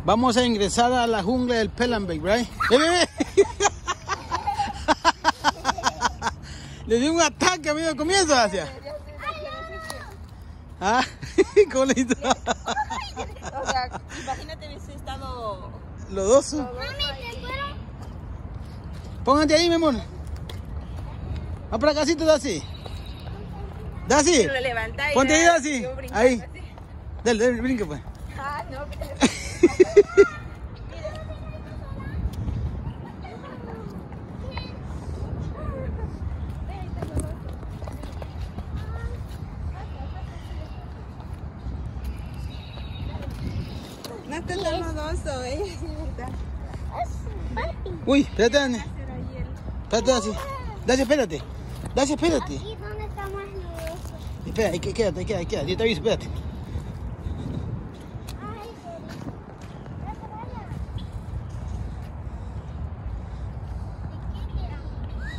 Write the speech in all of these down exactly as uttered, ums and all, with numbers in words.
Vamos a ingresar a la jungla del Pellenberg, right? ¡Ve, ve, ve! Le di un ataque a medio comienzo, hacia. Ah, ¿cómo le hizo? O sea, imagínate hubiese estado... Los dos. Los dos ahí. Póngate ahí, mi amor. Va para casito, Daci. Daci. Lo levanta y Ponte ahí, ya- Daci. yo brinco Ahí. así. Dale, dale, brinque pues. Ah, no, pero... No está tan nodoso, ella es verdad. Uy, espérate, Dani. Hacer ahí el... Espérate, Daci. Daci, espérate. Daci, espérate. ¿Y dónde está más nudoso? Espera, ahí, quédate, quédate, quédate. Yo te aviso, espérate. Ay, sí. Vete, vaya. ¿Y qué quieran?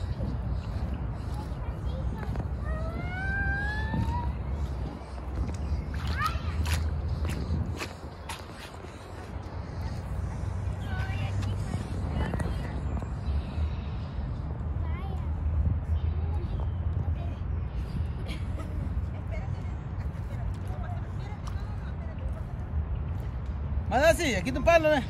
Más Daci, aquí te un palo, ve. No,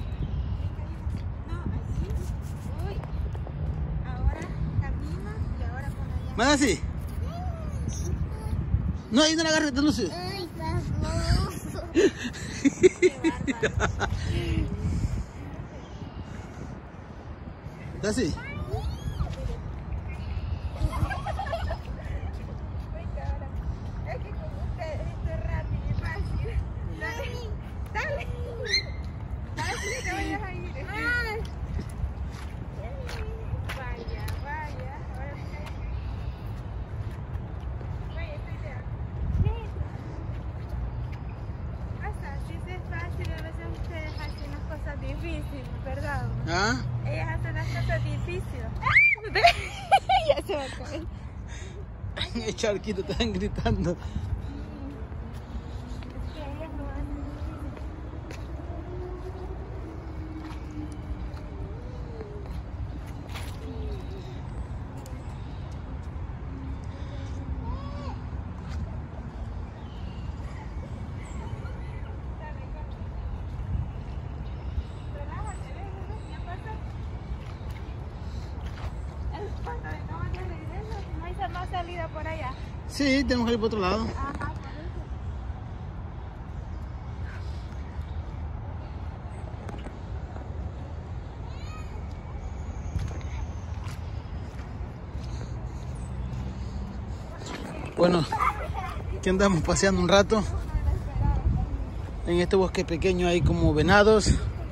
así. Uy. Ahora camina y ahora por allá. Más Daci. No, ahí no la agarres de luces. Ay, baboso. Qué bárbaro. Daci. Es que como usted esto es rápido y fácil. Dale. Dale. Así que te vayas a ir. Ay. Vaya, vaya. Ahora sí. Vaya, esta idea. Hasta así sí es fácil. A veces ustedes hacen las cosas difíciles, ¿verdad? ¿Ah? Ellas hacen las cosas difíciles. Ya se va a caer. El charquito, te están gritando. Es que ellas lo hacen relájate, ven, ya pasa. El cuando vengamos de regreso, no hay más salida por allá. Sí, tenemos que ir por otro lado. Ajá, por eso. Bueno, aquí andamos paseando un rato. En este bosque pequeño hay como venados.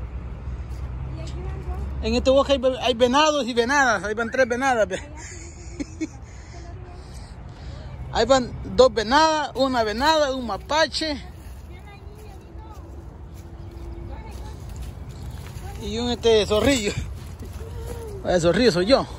En este bosque hay, ve- hay venados y venadas. Ahí van tres venadas. Ve. Ahí van dos venadas, una venada, un mapache. Y un este zorrillo. El zorrillo soy yo.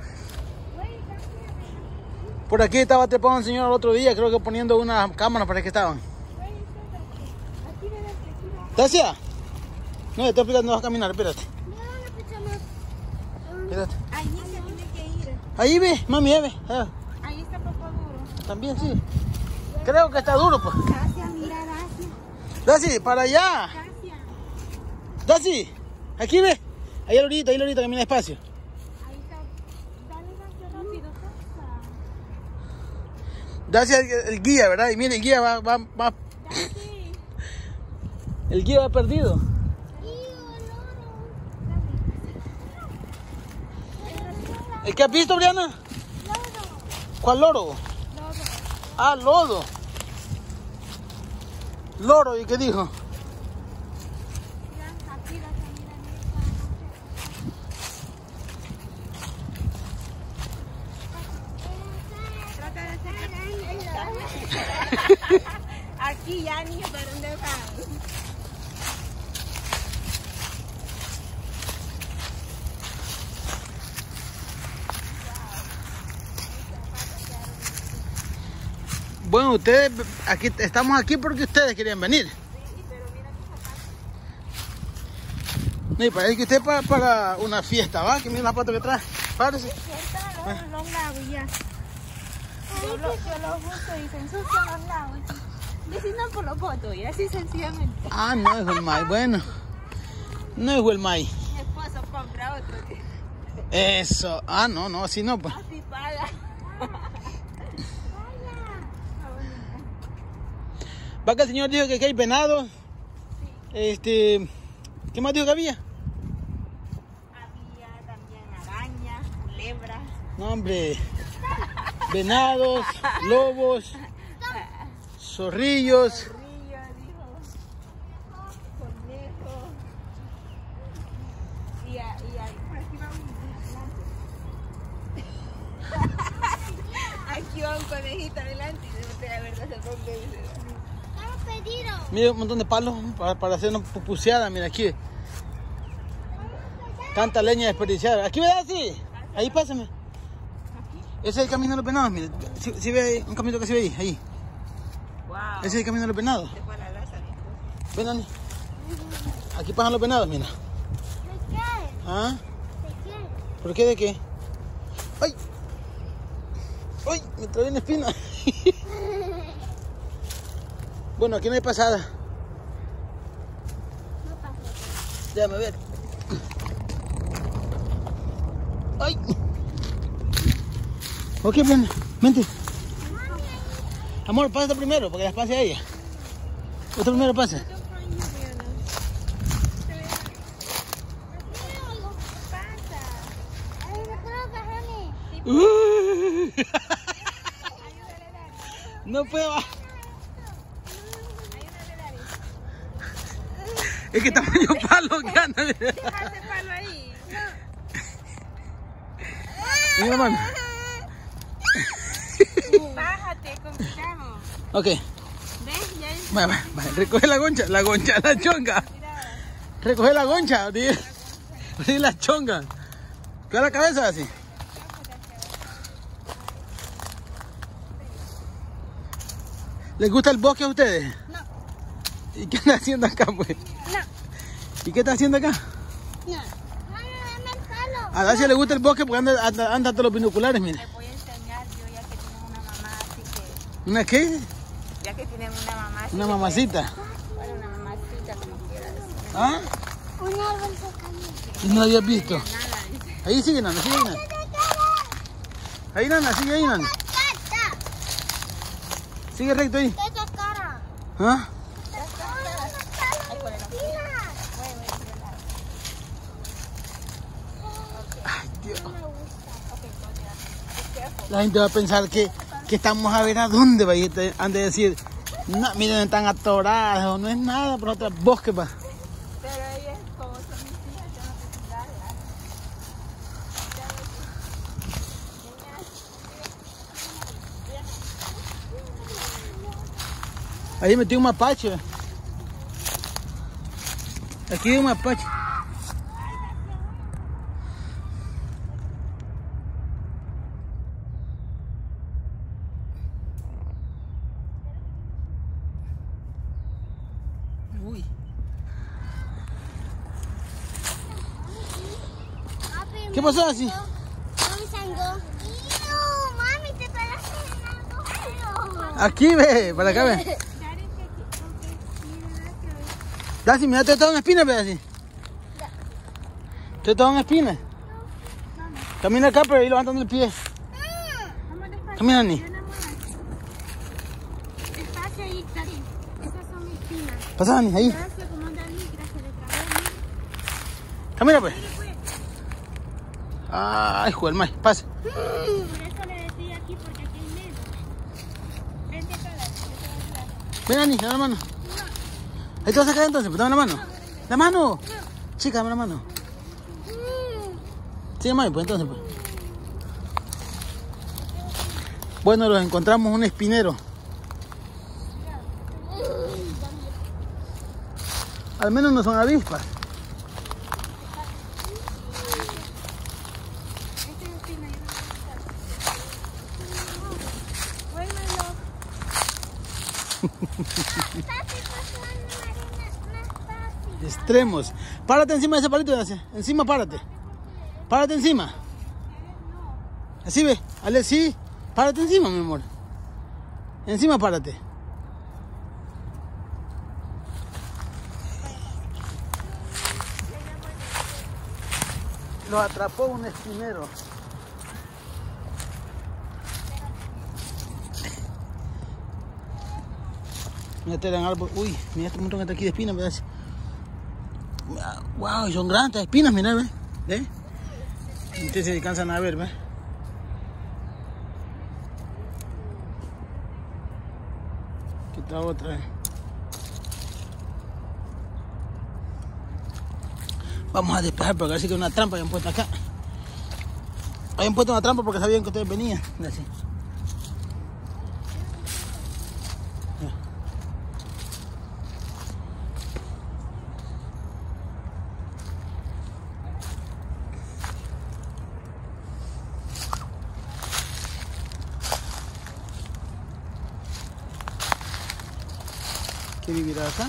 Por aquí estaba trepando un señor el otro día, creo que poniendo una cámara para que estaban. ¿Dacia? No, te estoy explicando, vas a caminar, espérate. Espérate. Ahí se tiene que ir. Ahí ve, mami, ahí ve. Ah, Ahí está poco duro. también sí. Creo que está duro, pues. Gracias, mira, gracias. Daci, para allá. Gracias. Daci, aquí ve. Ahí ahorita, ahí ahorita, camina despacio. Ahí está. Dale, gracias, rápido, pasa. Daci el, el guía, ¿verdad? Y mire, el guía va, va, va. Dale. El guía va perdido. ¿El que has visto, Briana? ¿Cuál loro? Lodo. Ah, lodo. Loro, ¿y qué dijo? Ya, aquí la salida Trata de hacer. Aquí ya, niño, ¿para dónde van? Bueno, ustedes, aquí estamos aquí porque ustedes querían venir. Sí, pero mira tus zapatos. No, y parece que usted para, para una fiesta, ¿va? Que mira la foto que trae. Párese. Los, los lagos ya. Yo, lo, yo los busco y se ensucian los lagos. Decidan por los fotos y así sencillamente. Ah, no es el maíz. Bueno, no es el maíz. Mi esposo compra otro. Eso. Ah, no, no, así no, pues. Así paga. Va que el señor dijo que aquí hay venado. Este, ¿qué más dijo que había? Había también arañas, culebras. No, hombre. Venados, lobos, zorrillos. Zorrillo, dijo. Conejo. Y, a, y a, por aquí va un aquí va un conejito adelante y de la verdad se rompe. Estamos perdidos. Mira un montón de palos para, para hacer una pupuseada. Mira aquí. Tanta leña desperdiciada. Aquí, ¿verdad? Sí. Ahí pásame. Ese es el camino de los venados. Mira. Si, si ve ahí, un camino que se ve ahí. Ahí. Wow. Ese es el camino de los venados. Se fue a la laza, mi Ven, Dani. Aquí pasan los venados, mira. ¿De qué? ¿Ah? ¿De qué? ¿Por qué de qué? ¡Ay! ¡Ay! Me trae una espina. Bueno, aquí no hay pasada. No pasa. Déjame ver. ¡Ay! Ok, ven, vente. Amor, pasa primero, porque las pase a ella. Usted primero pasa. Uh. No puedo. Es que tamaño palo que anda. Deja ese palo ahí. Mira, mano. Bájate con cuidado. Ok. ¿Ves? Ya es. Va, va, va. Recoge la goncha, la goncha, la chonga. Recoge la goncha, tío. Sí, la chonga. Queda la cabeza así. ¿Les gusta el bosque a ustedes? No. ¿Y qué están haciendo acá, pues? No. ¿Y qué está haciendo acá? No. Mami, dame el palo. A Dacia le gusta el bosque porque anda, anda, anda todos los binoculares, mire. Te voy a enseñar yo ya que tienen una mamá así que. ¿Una qué? Ya que tienen una mamá así. Una que mamacita. puede- Bueno, una mamacita como quieras. ¿Ah? Un árbol se cayó. ¿Y no lo habías visto? Nada, dice. Ahí sigue, Nana, sigue, Nana. Ahí, Nana, sigue ahí, Nana. Sigue recto ahí. ¿Qué es cara? ¿Ah? Ay, Dios. La gente va a pensar que, que estamos a ver a dónde va y te- han de decir, no, miren, están atoradas o no es nada, por otro bosque va. Pero ellas, como son mis hijas, yo no sé cuidarlas. Ahí metí un mapache. Aquí hay un mapache. Uy. ¿Qué pasó así? Mami sangró. Iu, mami, te pegaste en algo feo. Aquí ve, para acá ve. Daci, mira, te está en espina, ve así. Te está en espina. Camina acá, pero ahí levantando el pie. Camina, Ni. Despacio ahí, Cari. Esas son mis pinas. Pasa, Ni, ahí. Gracias, como anda migra, se le trabó. Camina, pues. Ay, joder, más, pase. Por eso le decía aquí, porque aquí hay menos. Vente acá, Ven, Ani, dame la mano. Ahí te vas a caer entonces, pues dame la mano. La mano. Chica, dame la mano. Sí, mami, pues entonces, pues. Bueno, los encontramos un espinero. Al menos no son avispas. Fácil, pasó una marina más fácil. Extremos. Párate encima de ese palito. Encima, párate. Párate encima. Así ve. Ale, sí. Párate encima, mi amor. Encima, párate. Lo atrapó un espinero. Mira, te dan árbol. Uy, mira este montón que está aquí de espinas, ¿verdad? Wow, son grandes espinas, mira, ¿ves? ¿Ves? Ustedes se alcanzan a ver, ¿ves? Aquí está otra. Vamos a despejar porque parece que una trampa habían puesto acá. Habían puesto una trampa porque sabían que ustedes venían. Así. ¿Qué vivirá acá?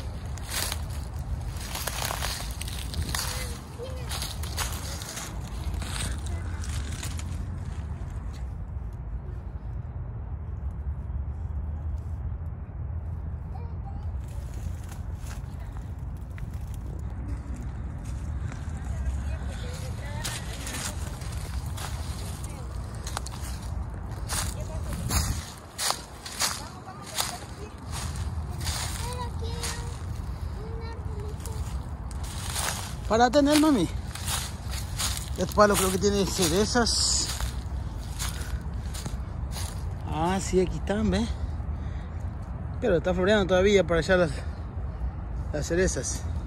Para tener, mami. Este palo creo que tiene cerezas. Ah, sí, aquí están, ¿ves? Pero está floreando todavía para echar las, las cerezas.